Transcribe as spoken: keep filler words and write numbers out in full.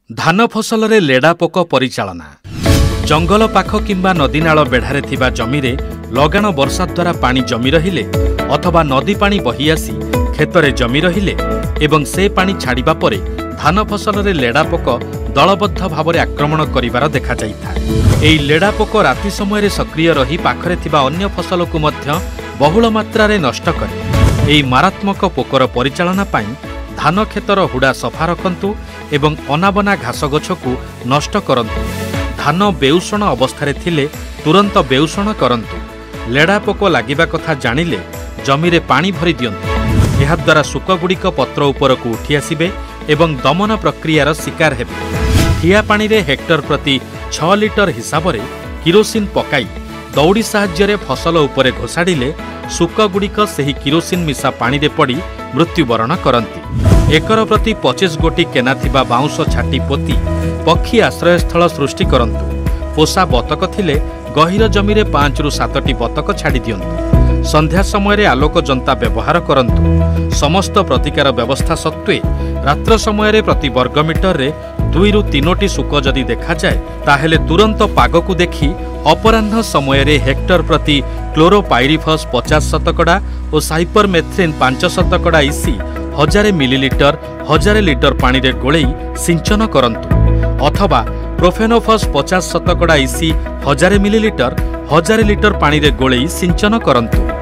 धान फसल रे लेडा पोक परिचालना जंगल पाख किंबा नदीनाल बेढ़ारे थिबा जमीरे लगाण वर्षा द्वारा पानी जमी रहिले अथवा नदी पानी बही आसी खेतरे जमी रहिले एवं से पानी छाड़िबा परे धान फसल रे लेडा पोक दलबद्ध भाव में आक्रमण करिवार देखा जाइथा। एई लेडा पोक राति समय रे सक्रिय रही पाखरे थिबा अन्य फसल को मध्य बहुल मात्रा रे नष्ट करे। एई मारात्मक पोकर परिचालना पाई धान खेतर हुड़ा सफा रखंतु एवं अनाबना घास गछ को नष्ट करंतु। धान बेउषण अवस्था थिले तुरंत बेउषण करंतु। लेडा पोक लागिबा कथा जानिले जमीरे पानी भरी दियंतु। एहा द्वारा शुकगुड़िक पत्र उपरकू उठी आसिबे एवं दमन प्रक्रियार शिकार हेबे। ठिया पानी रे हेक्टर प्रति छह लिटर हिसाब रे किरोसिन पकाई दौड़ी साहाय्य फसल उपरे घोषाड़िले शुकगुड़िक सेही किरोसिन मिसा पानी रे पड़ी मृत्युवरण करती। एकर प्रति पचास गोटी केना थिबा बाउंश छाटी पोती पक्षी आश्रयस्थल सृष्टि करंतु। पोषा बतक थिले गहिर जमीरे पांच रु सातटी बतक छाड़ी दियंतु। संध्या समय आलोक जंता व्यवहार करंतु। समस्त प्रतिकार व्यवस्था सत्वे रात्र समय प्रति वर्गमीटर रे दुई रु तीनोटी शुक जदि देखा जाए ताहेले तुरंत पागकू देखी अपराह्न समय हेक्टर प्रति क्लोरोपाइरिफस पचास शतकड़ा और साइपरमेथ्रिन पांच शतकड़ा इसी हजार मिलीलिटर हजार लिटर पानी रे गोलेई सिंचन करंतु अथवा प्रोफेनोफस पचास शतकड़ा इसी हजार मिलीलिटर हजार लिटर पानी रे गोलेई सिंचन करंतु।